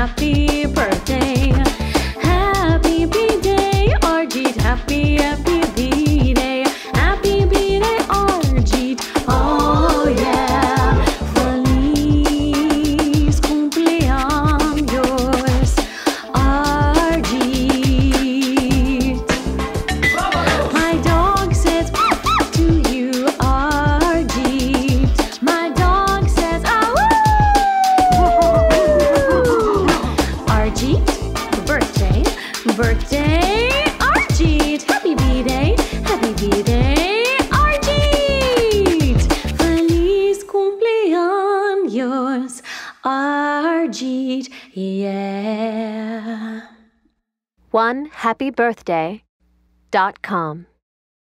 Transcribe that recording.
happy birthday. Happy birthday, Arjit. Happy birthday. Happy birthday, Arjit. Oh yeah. Feliz cumpleaños, Arjit. My dog says to you, Arjit. My dog says, ah, woo! Arjit, birthday, Arjit. Happy birthday, Arjit. Feliz cumpleaños, Arjit, yeah. OneHappyBirthday.com